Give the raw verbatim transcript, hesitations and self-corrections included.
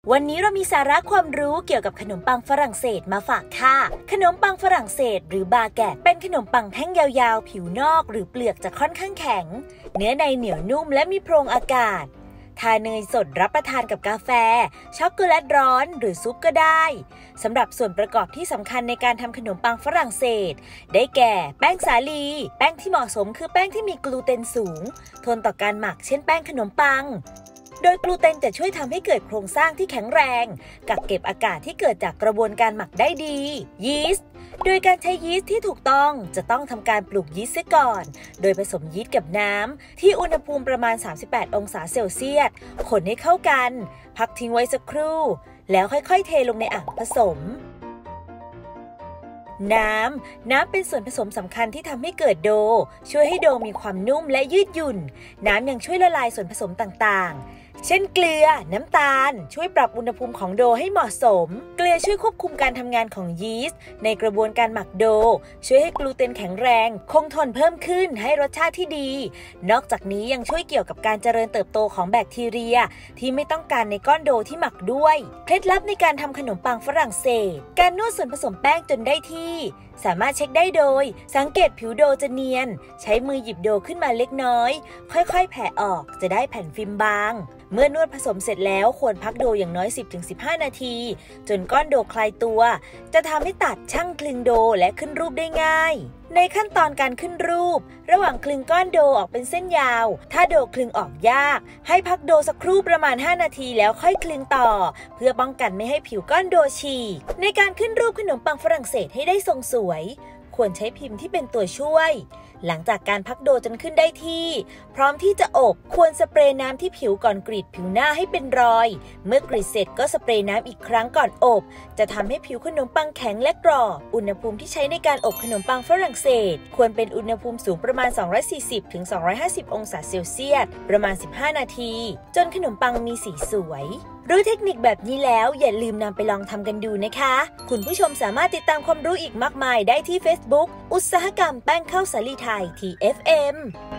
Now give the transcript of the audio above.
วันนี้เรามีสาระความรู้เกี่ยวกับขนมปังฝรั่งเศสมาฝากค่ะขนมปังฝรั่งเศสหรือบาแกตเป็นขนมปังแท่งยาวๆผิวนอกหรือเปลือกจะค่อนข้างแข็งเนื้อในเหนียวนุ่มและมีโพรงอากาศทาเนยสดรับประทานกับกาแฟช็อกโกแลตร้อนหรือซุปก็ได้สำหรับส่วนประกอบที่สำคัญในการทำขนมปังฝรั่งเศสได้แก่แป้งสาลีแป้งที่เหมาะสมคือแป้งที่มีกลูเตนสูงทนต่อการหมักเช่นแป้งขนมปังโดยกลูเตนจะช่วยทำให้เกิดโครงสร้างที่แข็งแรงกักเก็บอากาศที่เกิดจากกระบวนการหมักได้ดียีสต์โดยการใช้ยีสต์ที่ถูกต้องจะต้องทำการปลูกยีสต์เสียก่อนโดยผสมยีสต์กับน้ำที่อุณหภูมิประมาณสามสิบแปดองศาเซลเซียสคนให้เข้ากันพักทิ้งไว้สักครู่แล้วค่อยๆเทลงในอ่างผสมน้ำน้ำเป็นส่วนผสมสำคัญที่ทำให้เกิดโดช่วยให้โดมีความนุ่มและยืดหยุ่นน้ำยังช่วยละลายส่วนผสมต่างๆเช่นเกลือน้ำตาลช่วยปรับอุณหภูมิของโดให้เหมาะสมเกลือช่วยควบคุมการทำงานของยีสต์ในกระบวนการหมักโดช่วยให้กลูเตนแข็งแรงคงทนเพิ่มขึ้นให้รสชาติที่ดีนอกจากนี้ยังช่วยเกี่ยวกับการเจริญเติบโตของแบคทีเรียที่ไม่ต้องการในก้อนโดที่หมักด้วยเคล็ดลับในการทำขนมปังฝรั่งเศสการนวดส่วนผสมแป้งจนได้ที่สามารถเช็คได้โดยสังเกตผิวโดจะเนียนใช้มือหยิบโดขึ้นมาเล็กน้อยค่อยๆแผ่ออกจะได้แผ่นฟิล์มบางเมื่อนวดผสมเสร็จแล้วควรพักโดอย่างน้อย สิบถึงสิบห้า นาทีจนก้อนโดคลายตัวจะทำให้ตัดช่างคลึงโดและขึ้นรูปได้ง่ายในขั้นตอนการขึ้นรูประหว่างคลึงก้อนโดออกเป็นเส้นยาวถ้าโดคลึงออกยากให้พักโดสักครู่ประมาณห้านาทีแล้วค่อยคลึงต่อเพื่อป้องกันไม่ให้ผิวก้อนโดฉีกในการขึ้นรูปขนมปังฝรั่งเศสให้ได้ทรงสวยควรใช้พิมพ์ที่เป็นตัวช่วยหลังจากการพักโดจนขึ้นได้ที่พร้อมที่จะอบควรสเปรย์น้ำที่ผิวก่อนกรีดผิวหน้าให้เป็นรอยเมื่อกรีดเสร็จก็สเปรย์น้ำอีกครั้งก่อนอบจะทำให้ผิวขนมปังแข็งและกรอบอุณหภูมิที่ใช้ในการอบขนมปังฝรั่งเศสควรเป็นอุณหภูมิสูงประมาณ สองร้อยสี่สิบถึงสองร้อยห้าสิบ องศาเซลเซียสประมาณ สิบห้า นาทีจนขนมปังมีสีสวยรู้เทคนิคแบบนี้แล้วอย่าลืมนำไปลองทำกันดูนะคะคุณผู้ชมสามารถติดตามความรู้อีกมากมายได้ที่ Facebook อุตสาหกรรมแป้งข้าวสาลีไทย ที เอฟ เอ็ม